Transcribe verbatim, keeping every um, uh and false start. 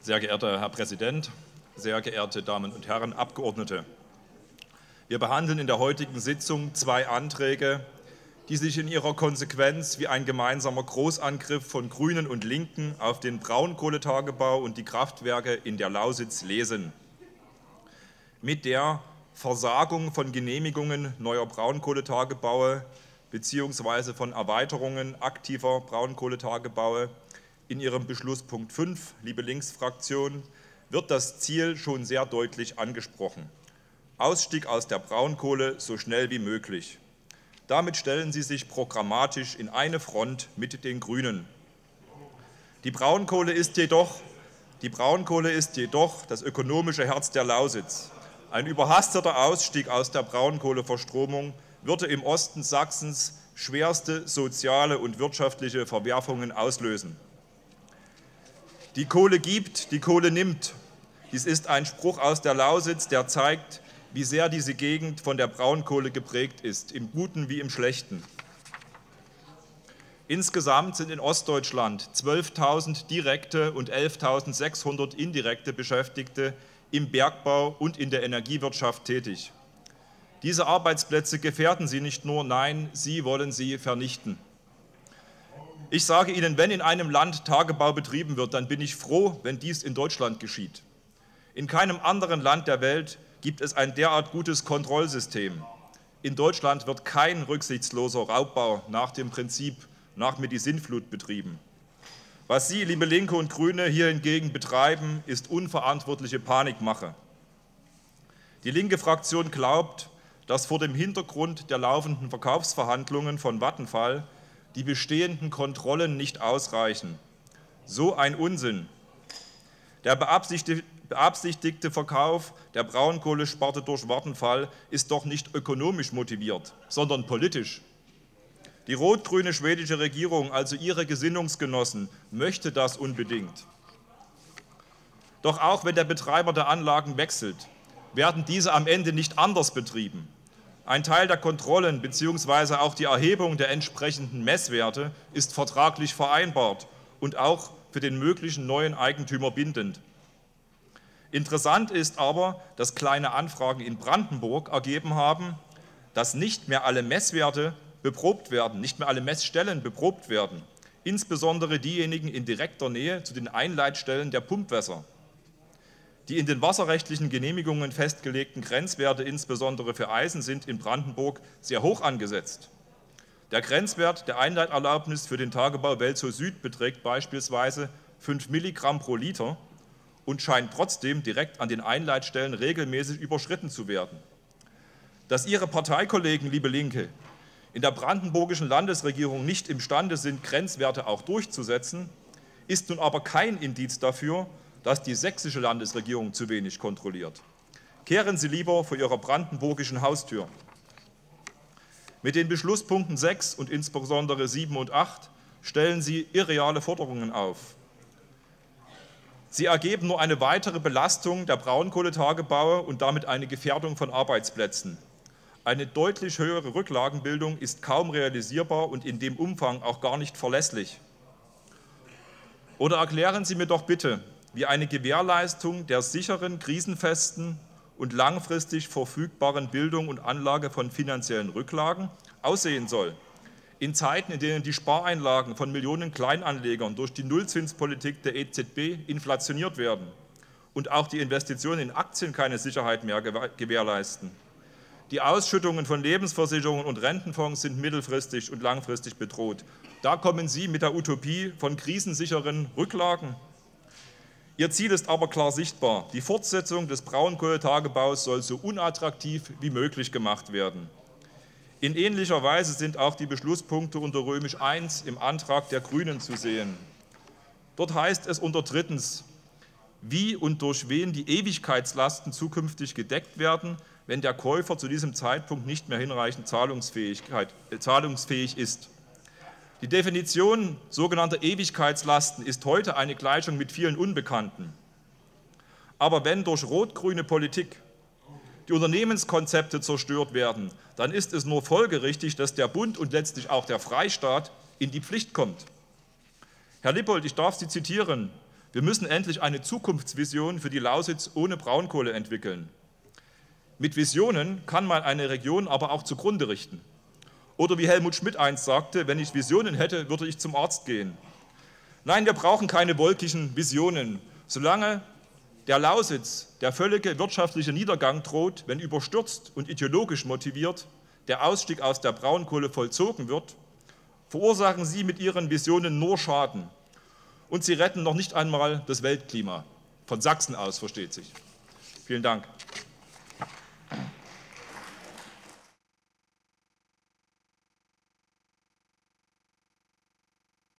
Sehr geehrter Herr Präsident, sehr geehrte Damen und Herren Abgeordnete! Wir behandeln in der heutigen Sitzung zwei Anträge, die sich in ihrer Konsequenz wie ein gemeinsamer Großangriff von Grünen und Linken auf den Braunkohletagebau und die Kraftwerke in der Lausitz lesen. Mit der Versagung von Genehmigungen neuer Braunkohletagebaue bzw. von Erweiterungen aktiver Braunkohletagebaue in Ihrem Beschlusspunkt fünf, liebe Linksfraktion, wird das Ziel schon sehr deutlich angesprochen. Ausstieg aus der Braunkohle so schnell wie möglich. Damit stellen Sie sich programmatisch in eine Front mit den Grünen. Die Braunkohle ist jedoch, die Braunkohle ist jedoch das ökonomische Herz der Lausitz. Ein überhasteter Ausstieg aus der Braunkohleverstromung würde im Osten Sachsens schwerste soziale und wirtschaftliche Verwerfungen auslösen. Die Kohle gibt, die Kohle nimmt. Dies ist ein Spruch aus der Lausitz, der zeigt, wie sehr diese Gegend von der Braunkohle geprägt ist, im Guten wie im Schlechten. Insgesamt sind in Ostdeutschland zwölftausend direkte und elftausendsechshundert indirekte Beschäftigte im Bergbau und in der Energiewirtschaft tätig. Diese Arbeitsplätze gefährden Sie nicht nur, nein, Sie wollen sie vernichten. Ich sage Ihnen, wenn in einem Land Tagebau betrieben wird, dann bin ich froh, wenn dies in Deutschland geschieht. In keinem anderen Land der Welt gibt es ein derart gutes Kontrollsystem. In Deutschland wird kein rücksichtsloser Raubbau nach dem Prinzip nach mir die Sintflut betrieben. Was Sie, liebe Linke und Grüne, hier hingegen betreiben, ist unverantwortliche Panikmache. Die linke Fraktion glaubt, dass vor dem Hintergrund der laufenden Verkaufsverhandlungen von Vattenfall die bestehenden Kontrollen nicht ausreichen. So ein Unsinn. Der beabsichtigte Verkauf der Braunkohlesparte durch Vattenfall ist doch nicht ökonomisch motiviert, sondern politisch. Die rot-grüne schwedische Regierung, also ihre Gesinnungsgenossen, möchte das unbedingt. Doch auch wenn der Betreiber der Anlagen wechselt, werden diese am Ende nicht anders betrieben. Ein Teil der Kontrollen bzw. auch die Erhebung der entsprechenden Messwerte ist vertraglich vereinbart und auch für den möglichen neuen Eigentümer bindend. Interessant ist aber, dass kleine Anfragen in Brandenburg ergeben haben, dass nicht mehr alle Messwerte beprobt werden, nicht mehr alle Messstellen beprobt werden, insbesondere diejenigen in direkter Nähe zu den Einleitstellen der Pumpwässer. Die in den wasserrechtlichen Genehmigungen festgelegten Grenzwerte, insbesondere für Eisen, sind in Brandenburg sehr hoch angesetzt. Der Grenzwert der Einleiterlaubnis für den Tagebau Welzow Süd beträgt beispielsweise fünf Milligramm pro Liter und scheint trotzdem direkt an den Einleitstellen regelmäßig überschritten zu werden. Dass Ihre Parteikollegen, liebe Linke, in der brandenburgischen Landesregierung nicht imstande sind, Grenzwerte auch durchzusetzen, ist nun aber kein Indiz dafür, dass die sächsische Landesregierung zu wenig kontrolliert. Kehren Sie lieber vor Ihrer brandenburgischen Haustür. Mit den Beschlusspunkten sechs und insbesondere sieben und acht stellen Sie irreale Forderungen auf. Sie ergeben nur eine weitere Belastung der Braunkohletagebaue und damit eine Gefährdung von Arbeitsplätzen. Eine deutlich höhere Rücklagenbildung ist kaum realisierbar und in dem Umfang auch gar nicht verlässlich. Oder erklären Sie mir doch bitte, wie eine Gewährleistung der sicheren, krisenfesten und langfristig verfügbaren Bildung und Anlage von finanziellen Rücklagen aussehen soll. In Zeiten, in denen die Spareinlagen von Millionen Kleinanlegern durch die Nullzinspolitik der E Z B inflationiert werden und auch die Investitionen in Aktien keine Sicherheit mehr gewährleisten. Die Ausschüttungen von Lebensversicherungen und Rentenfonds sind mittelfristig und langfristig bedroht. Da kommen Sie mit der Utopie von krisensicheren Rücklagen. Ihr Ziel ist aber klar sichtbar. Die Fortsetzung des Braunkohletagebaus soll so unattraktiv wie möglich gemacht werden. In ähnlicher Weise sind auch die Beschlusspunkte unter Römisch eins im Antrag der Grünen zu sehen. Dort heißt es unter drittens, wie und durch wen die Ewigkeitslasten zukünftig gedeckt werden, wenn der Käufer zu diesem Zeitpunkt nicht mehr hinreichend Zahlungsfähigkeit, äh, zahlungsfähig ist. Die Definition sogenannter Ewigkeitslasten ist heute eine Gleichung mit vielen Unbekannten. Aber wenn durch rot-grüne Politik die Unternehmenskonzepte zerstört werden, dann ist es nur folgerichtig, dass der Bund und letztlich auch der Freistaat in die Pflicht kommt. Herr Lippold, ich darf Sie zitieren: Wir müssen endlich eine Zukunftsvision für die Lausitz ohne Braunkohle entwickeln. Mit Visionen kann man eine Region aber auch zugrunde richten. Oder wie Helmut Schmidt einst sagte, wenn ich Visionen hätte, würde ich zum Arzt gehen. Nein, wir brauchen keine wolkigen Visionen. Solange der Lausitz der völlige wirtschaftliche Niedergang droht, wenn überstürzt und ideologisch motiviert der Ausstieg aus der Braunkohle vollzogen wird, verursachen Sie mit Ihren Visionen nur Schaden. Und Sie retten noch nicht einmal das Weltklima. Von Sachsen aus, versteht sich. Vielen Dank.